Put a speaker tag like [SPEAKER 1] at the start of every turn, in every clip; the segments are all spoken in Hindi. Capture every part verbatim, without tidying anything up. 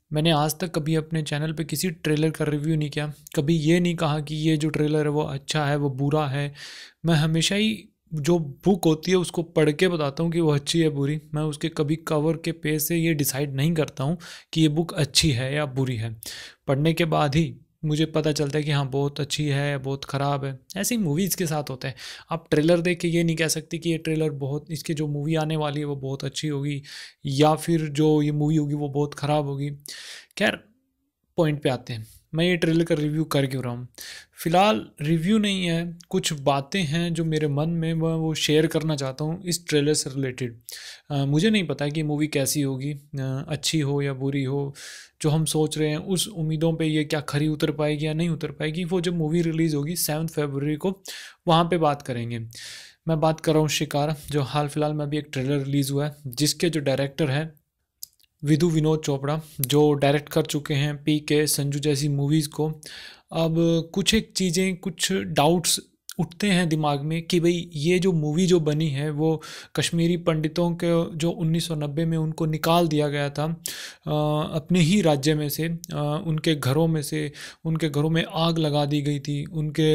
[SPEAKER 1] मैंने आज तक कभी अपने चैनल पे किसी ट्रेलर का रिव्यू नहीं किया। कभी ये नहीं कहा कि ये जो ट्रेलर है वो अच्छा है, वो बुरा है। मैं हमेशा ही जो बुक होती है उसको पढ़ के बताता हूँ कि वो अच्छी है बुरी। मैं उसके कभी कवर के पेज से ये डिसाइड नहीं करता हूँ कि ये बुक अच्छी है या बुरी है। पढ़ने के बाद ही मुझे पता चलता है कि हाँ बहुत अच्छी है, बहुत ख़राब है। ऐसे ही मूवीज़ के साथ होता है। आप ट्रेलर देख के ये नहीं कह सकते कि ये ट्रेलर बहुत, इसकी जो मूवी आने वाली है वो बहुत अच्छी होगी या फिर जो ये मूवी होगी वो बहुत ख़राब होगी। खैर, पॉइंट पे आते हैं। मैं ये ट्रेलर का रिव्यू कर क्यों रहा हूँ? फ़िलहाल रिव्यू नहीं है, कुछ बातें हैं जो मेरे मन में, मैं वो शेयर करना चाहता हूँ इस ट्रेलर से रिलेटेड। अ, मुझे नहीं पता कि मूवी कैसी होगी, अ, अच्छी हो या बुरी हो। जो हम सोच रहे हैं उस उम्मीदों पे ये क्या खरी उतर पाएगी या नहीं उतर पाएगी, वो जब मूवी रिलीज़ होगी सेवन्थ फरवरी को, वहाँ पे बात करेंगे। मैं बात कर रहा हूँ शिकारा, जो हाल फिलहाल में अभी एक ट्रेलर रिलीज़ हुआ है, जिसके जो डायरेक्टर हैं विदु विनोद चोपड़ा, जो डायरेक्ट कर चुके हैं पी के संजू जैसी मूवीज़ को। अब कुछ एक चीज़ें, कुछ डाउट्स उठते हैं दिमाग में कि भाई ये जो मूवी जो बनी है वो कश्मीरी पंडितों के, जो उन्नीस सौ नब्बे में उनको निकाल दिया गया था अ, अपने ही राज्य में से, अ, उनके घरों में से, उनके घरों में आग लगा दी गई थी। उनके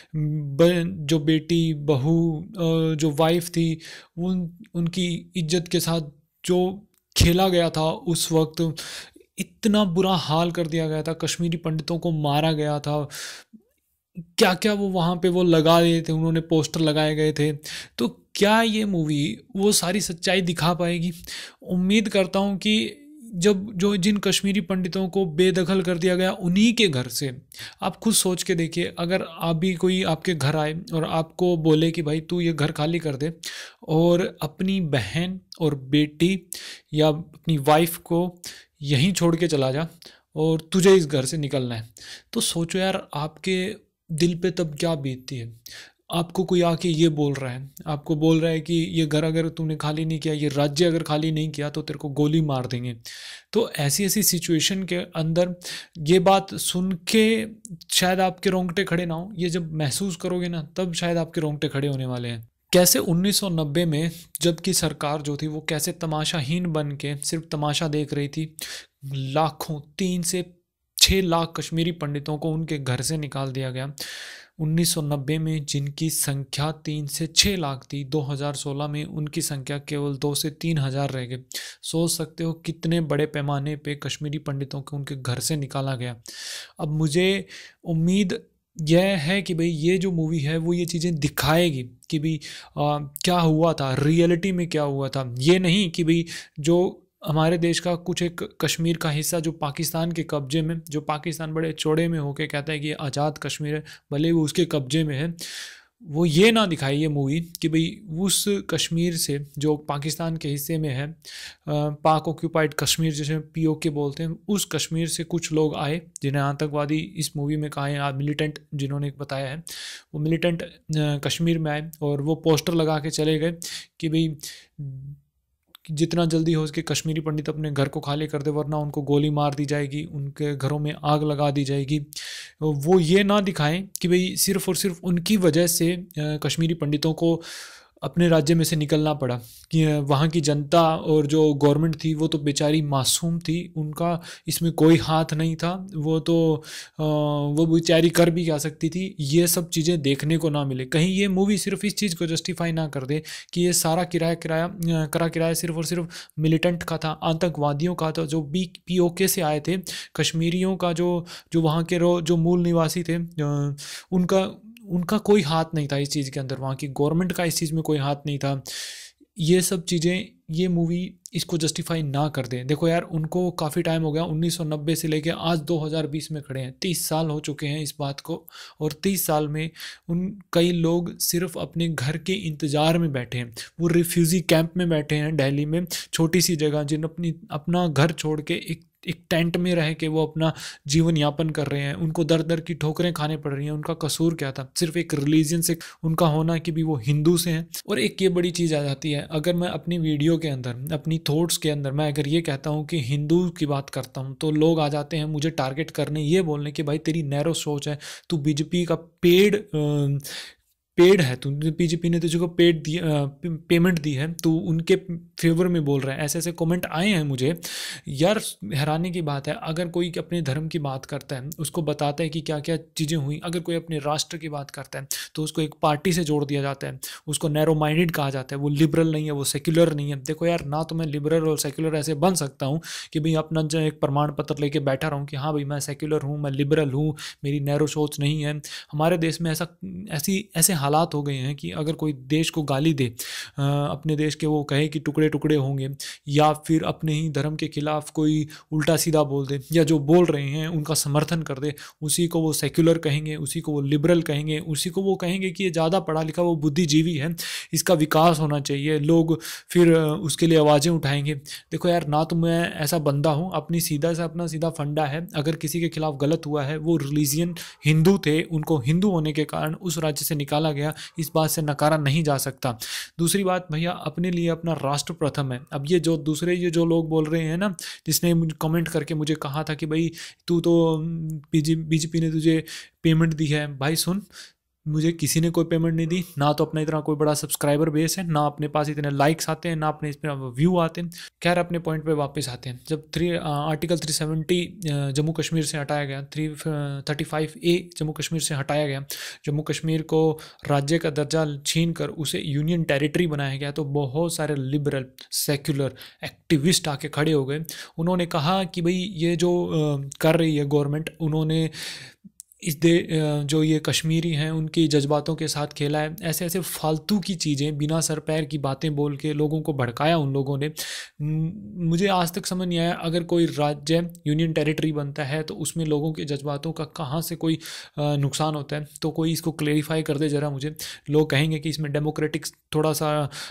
[SPEAKER 1] ब, जो बेटी बहू, अ, जो वाइफ थी, उन उनकी इज्जत के साथ जो खेला गया था उस वक्त, इतना बुरा हाल कर दिया गया था, कश्मीरी पंडितों को मारा गया था। क्या क्या वो वहाँ पे वो लगा दिए थे, उन्होंने पोस्टर लगाए गए थे। तो क्या ये मूवी वो सारी सच्चाई दिखा पाएगी? उम्मीद करता हूँ कि जब जो जिन कश्मीरी पंडितों को बेदखल कर दिया गया उन्हीं के घर से, आप खुद सोच के देखिए, अगर आप भी कोई आपके घर आए और आपको बोले कि भाई तू ये घर खाली कर दे और अपनी बहन और बेटी या अपनी वाइफ को यहीं छोड़ के चला जा और तुझे इस घर से निकलना है, तो सोचो यार आपके दिल पे तब क्या बीतती है। आपको कोई आके ये बोल रहा है, आपको बोल रहा है कि ये घर अगर तूने खाली नहीं किया, ये राज्य अगर खाली नहीं किया तो तेरे को गोली मार देंगे। तो ऐसी ऐसी सिचुएशन के अंदर ये बात सुन के शायद आपके रोंगटे खड़े ना हो, ये जब महसूस करोगे ना तब शायद आपके रोंगटे खड़े होने वाले हैं। कैसे उन्नीस सौ नब्बे में जबकि सरकार जो थी वो कैसे तमाशाहीन बन के सिर्फ तमाशा देख रही थी, लाखों, तीन से छः लाख कश्मीरी पंडितों को उनके घर से निकाल दिया गया। उन्नीस सौ नब्बे में जिनकी संख्या तीन से छः लाख थी, दो हज़ार सोलह में उनकी संख्या केवल दो से तीन हज़ार रह गए। सोच सकते हो कितने बड़े पैमाने पे कश्मीरी पंडितों को उनके घर से निकाला गया। अब मुझे उम्मीद यह है कि भाई ये जो मूवी है वो ये चीज़ें दिखाएगी कि भाई आ, क्या हुआ था, रियलिटी में क्या हुआ था। ये नहीं कि भाई जो हमारे देश का कुछ एक कश्मीर का हिस्सा जो पाकिस्तान के कब्जे में, जो पाकिस्तान बड़े चौड़े में होके कहता है कि ये आज़ाद कश्मीर है, भले वो उसके कब्जे में है, वो ये ना दिखाई ये मूवी कि भाई उस कश्मीर से जो पाकिस्तान के हिस्से में है, पाक ऑक्यूपाइड कश्मीर जिसे पीओके बोलते हैं, उस कश्मीर से कुछ लोग आए जिन्हें आतंकवादी इस मूवी में कहा है, मिलिटेंट जिन्होंने बताया है, वो मिलिटेंट कश्मीर में आए और वो पोस्टर लगा के चले गए कि भाई जितना जल्दी हो सके कश्मीरी पंडित अपने घर को खाली कर दे वरना उनको गोली मार दी जाएगी, उनके घरों में आग लगा दी जाएगी। वो ये ना दिखाएं कि भाई सिर्फ़ और सिर्फ उनकी वजह से कश्मीरी पंडितों को अपने राज्य में से निकलना पड़ा, कि वहाँ की जनता और जो गवर्नमेंट थी वो तो बेचारी मासूम थी, उनका इसमें कोई हाथ नहीं था, वो तो वो बेचारी कर भी क्या सकती थी। ये सब चीज़ें देखने को ना मिले। कहीं ये मूवी सिर्फ इस चीज़ को जस्टिफाई ना कर दे कि ये सारा किराया किराया करा किराया सिर्फ और सिर्फ मिलिटेंट का था, आतंकवादियों का था, जो बी पी ओ के से आए थे। कश्मीरियों का जो जो वहाँ के जो मूल निवासी थे, उनका उनका कोई हाथ नहीं था इस चीज़ के अंदर, वहाँ की गवर्नमेंट का इस चीज़ में कोई हाथ नहीं था। ये सब चीज़ें ये मूवी इसको जस्टिफाई ना कर दे। देखो यार, उनको काफ़ी टाइम हो गया, उन्नीस सौ नब्बे से लेके आज दो हज़ार बीस में खड़े हैं, तीस साल हो चुके हैं इस बात को, और तीस साल में उन कई लोग सिर्फ अपने घर के इंतज़ार में बैठे हैं। वो रिफ्यूज़ी कैंप में बैठे हैं दिल्ली में, छोटी सी जगह, जिन अपनी अपना घर छोड़ के एक एक टेंट में रह के वो अपना जीवन यापन कर रहे हैं। उनको दर दर की ठोकरें खाने पड़ रही हैं। उनका कसूर क्या था? सिर्फ एक रिलीजन से उनका होना कि भी वो हिंदू से हैं। और एक ये बड़ी चीज़ आ जाती है, अगर मैं अपनी वीडियो के अंदर, अपनी थॉट्स के अंदर मैं अगर ये कहता हूँ कि हिंदू की बात करता हूँ, तो लोग आ जाते हैं मुझे टारगेट करने, ये बोलने कि भाई तेरी नैरो सोच है, तू बीजेपी का पेड़ पेड है, तू बीजेपी ने तुझे को पेड दी पेमेंट दी है, तो उनके फेवर में बोल रहा है। ऐसे ऐसे कमेंट आए हैं मुझे यार। हैरानी की बात है, अगर कोई अपने धर्म की बात करता है, उसको बताता है कि क्या क्या चीज़ें हुई, अगर कोई अपने राष्ट्र की बात करता है तो उसको एक पार्टी से जोड़ दिया जाता है, उसको नैरो माइंडेड कहा जाता है, वो लिबरल नहीं है, वो सेक्युलर नहीं है। देखो यार, ना तो मैं लिबरल और सेक्युलर ऐसे बन सकता हूँ कि भाई अपना जो एक प्रमाण पत्र लेके बैठा रहूँ कि हाँ भाई मैं सेक्युलर हूँ, मैं लिबरल हूँ, मेरी नैरो सोच नहीं है। हमारे देश में ऐसा ऐसी ऐसे हालात हो गए हैं कि अगर कोई देश को गाली दे, अपने देश के, वो कहे कि टुकड़े टुकड़े होंगे, या फिर अपने ही धर्म के खिलाफ कोई उल्टा सीधा बोल दे, या जो बोल रहे हैं उनका समर्थन कर दे, उसी को वो सेक्युलर कहेंगे, उसी को वो लिबरल कहेंगे, उसी को वो कहेंगे कि ये ज़्यादा पढ़ा लिखा, वो बुद्धिजीवी है, इसका विकास होना चाहिए, लोग फिर उसके लिए आवाज़ें उठाएंगे। देखो यार, ना तो मैं ऐसा बंदा हूँ, अपनी सीधा से अपना सीधा फंडा है, अगर किसी के खिलाफ गलत हुआ है, वो रिलीजियन हिंदू थे, उनको हिंदू होने के कारण उस राज्य से निकाला गया, इस बात से नकारा नहीं जा सकता। दूसरी बात भैया, अपने लिए अपना राष्ट्र प्रथम है। अब ये जो दूसरे ये जो लोग बोल रहे हैं ना, जिसने कमेंट करके मुझे कहा था कि भाई तू तो बीजेपी ने तुझे पेमेंट दी है, भाई सुन, मुझे किसी ने कोई पेमेंट नहीं दी, ना तो अपना इतना कोई बड़ा सब्सक्राइबर बेस है, ना अपने पास इतने लाइक्स आते हैं, ना अपने इस पर व्यू आते हैं। खैर अपने पॉइंट पे वापस आते हैं। जब three article three seventy Jammu Kashmir से हटाया गया, three thirty five A Jammu Kashmir से हटाया गया, जम्मू कश्मीर को राज्य का दर्जा छीन कर उसे यूनियन टेरिटरी बनाया गया, तो बहुत सारे लिबरल सेक्युलर एक्टिविस्ट आके खड़े हो गए। उन्होंने कहा कि भाई ये जो कर रही है गवर्नमेंट, उन्होंने इस दे जो ये कश्मीरी हैं उनके जज्बातों के साथ खेला है, ऐसे ऐसे फालतू की चीज़ें, बिना सर पैर की बातें बोल के लोगों को भड़काया उन लोगों ने। मुझे आज तक समझ नहीं आया, अगर कोई राज्य यूनियन टेरिटरी बनता है तो उसमें लोगों के जज्बातों का कहाँ से कोई नुकसान होता है, तो कोई इसको क्लेरिफाई कर दे ज़रा मुझे। लोग कहेंगे कि इसमें डेमोक्रेटिक थोड़ा सा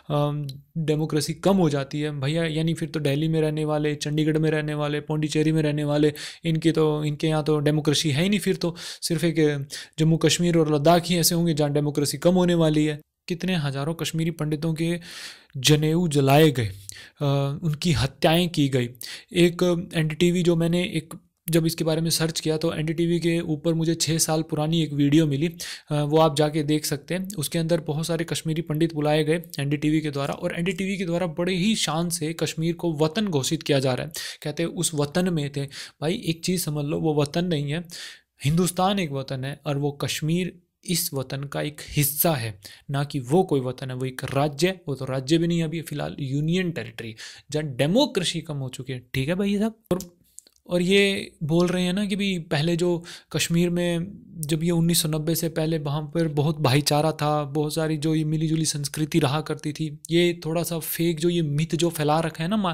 [SPEAKER 1] डेमोक्रेसी कम हो जाती है भैया, यानी फिर तो दिल्ली में रहने वाले, चंडीगढ़ में रहने वाले, पौंडीचेरी में रहने वाले, इनके तो इनके यहाँ तो डेमोक्रेसी है ही नहीं, फिर तो सिर्फ एक जम्मू कश्मीर और लद्दाख ही ऐसे होंगे जहाँ डेमोक्रेसी कम होने वाली है। कितने हज़ारों कश्मीरी पंडितों के जनेऊ जलाए गए, उनकी हत्याएं की गई। एक एनडीटीवी, जो मैंने एक जब इसके बारे में सर्च किया तो एनडीटीवी के ऊपर मुझे छः साल पुरानी एक वीडियो मिली, वो आप जाके देख सकते हैं। उसके अंदर बहुत सारे कश्मीरी पंडित बुलाए गए एनडीटीवी के द्वारा, और एनडीटीवी के द्वारा बड़े ही शान से कश्मीर को वतन घोषित किया जा रहा है। कहते हैं उस वतन में थे। भाई एक चीज़ समझ लो, वो वतन नहीं है, हिंदुस्तान एक वतन है, और वो कश्मीर इस वतन का एक हिस्सा है, ना कि वो कोई वतन है, वो एक राज्य है। वो तो राज्य भी नहीं है अभी फिलहाल, यूनियन टेरिटरी, जहाँ डेमोक्रेसी कम हो चुकी है। ठीक है भाई साहब। और और ये बोल रहे हैं ना कि भाई पहले जो कश्मीर में, जब ये उन्नीस सौ नब्बे से पहले वहाँ पर बहुत भाईचारा था, बहुत सारी जो ये मिली जुली संस्कृति रहा करती थी, ये थोड़ा सा फेक जो ये मिथ जो फैला रखा है ना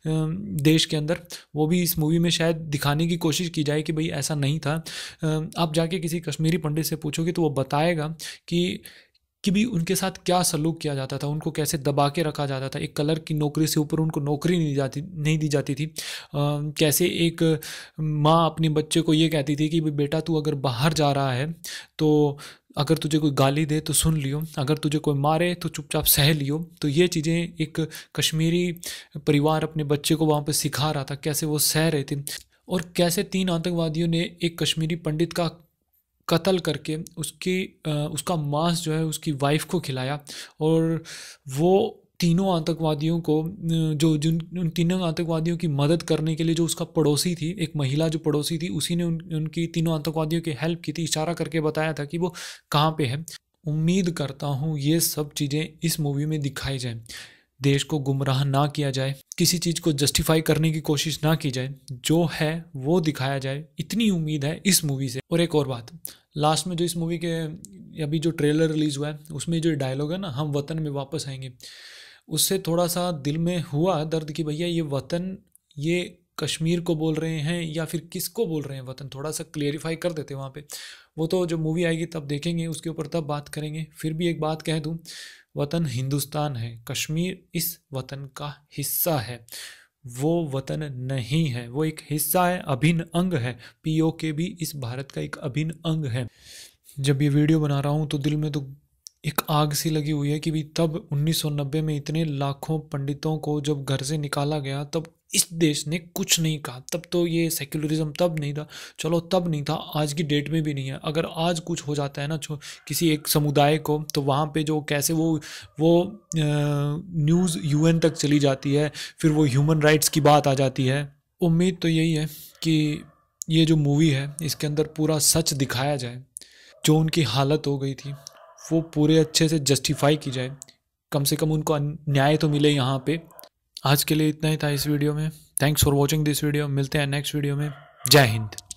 [SPEAKER 1] देश के अंदर, वो भी इस मूवी में शायद दिखाने की कोशिश की जाए कि भाई ऐसा नहीं था। आप जाके किसी कश्मीरी पंडित से पूछोगे तो वो बताएगा कि कि भी उनके साथ क्या सलूक किया जाता था, उनको कैसे दबा के रखा जाता था। एक कलर की नौकरी से ऊपर उनको नौकरी नहीं दी जाती नहीं दी जाती थी। आ, कैसे एक माँ अपने बच्चे को ये कहती थी कि बेटा तू अगर बाहर जा रहा है तो अगर तुझे कोई गाली दे तो सुन लियो, अगर तुझे कोई मारे तो चुपचाप सह लियो। तो ये चीज़ें एक कश्मीरी परिवार अपने बच्चे को वहाँ पर सिखा रहा था, कैसे वो सह रहे थे। और कैसे तीन आतंकवादियों ने एक कश्मीरी पंडित का कत्ल करके उसकी उसका मांस जो है उसकी वाइफ को खिलाया, और वो तीनों आतंकवादियों को, जो जिन उन तीनों आतंकवादियों की मदद करने के लिए जो उसका पड़ोसी थी, एक महिला जो पड़ोसी थी, उसी ने उन, उनकी तीनों आतंकवादियों की हेल्प की थी, इशारा करके बताया था कि वो कहाँ पे है। उम्मीद करता हूँ ये सब चीज़ें इस मूवी में दिखाई जाए, देश को गुमराह ना किया जाए, किसी चीज़ को जस्टिफाई करने की कोशिश ना की जाए, जो है वो दिखाया जाए, इतनी उम्मीद है इस मूवी से। और एक और बात, लास्ट में जो इस मूवी के अभी जो ट्रेलर रिलीज़ हुआ है उसमें जो डायलॉग है ना, हम वतन में वापस आएंगे, उससे थोड़ा सा दिल में हुआ दर्द कि भैया ये वतन, ये कश्मीर को बोल रहे हैं या फिर किसको बोल रहे हैं वतन, थोड़ा सा क्लियरिफाई कर देते वहाँ पे। वो तो जब मूवी आएगी तब देखेंगे, उसके ऊपर तब बात करेंगे। फिर भी एक बात कह दूँ, वतन हिंदुस्तान है, कश्मीर इस वतन का हिस्सा है, वो वतन नहीं है, वो एक हिस्सा है, अभिन्न अंग है। पीओके भी इस भारत का एक अभिन्न अंग है। जब ये वीडियो बना रहा हूँ तो दिल में तो एक आग सी लगी हुई है कि भी तब उन्नीस सौ नब्बे में इतने लाखों पंडितों को जब घर से निकाला गया, तब इस देश ने कुछ नहीं कहा। तब तो ये सेक्युलरिज्म तब नहीं था, चलो तब नहीं था, आज की डेट में भी नहीं है। अगर आज कुछ हो जाता है ना जो किसी एक समुदाय को, तो वहाँ पे जो कैसे वो वो न्यूज़ यूएन तक चली जाती है, फिर वो ह्यूमन राइट्स की बात आ जाती है। उम्मीद तो यही है कि ये जो मूवी है इसके अंदर पूरा सच दिखाया जाए, जो उनकी हालत हो गई थी वो पूरे अच्छे से जस्टिफाई की जाए, कम से कम उनको न्याय तो मिले यहाँ पे। आज के लिए इतना ही था इस वीडियो में। Thanks for watching this video. मिलते हैं नेक्स्ट वीडियो में। जय हिंद।